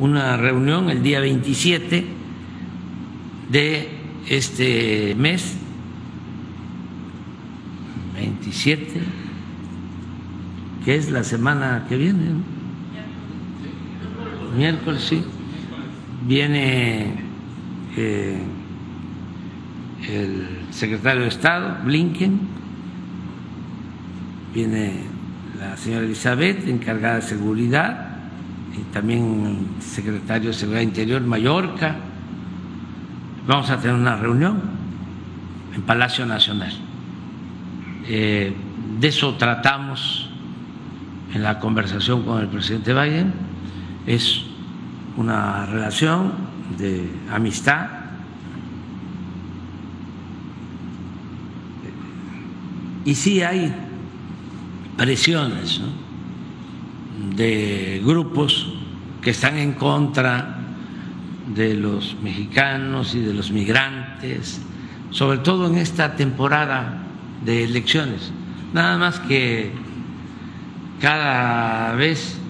una reunión el día 27 de este mes, 27, que es la semana que viene, ¿no? Miércoles, sí. Viene el secretario de Estado, Blinken, viene la señora Elizabeth, encargada de seguridad, y también el secretario de Seguridad Interior, Mayorga. Vamos a tener una reunión en Palacio Nacional. De eso tratamos en la conversación con el presidente Biden. Es una relación de amistad, y sí hay presiones, ¿no?, de grupos que están en contra de los mexicanos y de los migrantes, sobre todo en esta temporada de elecciones. Nada más que cada vez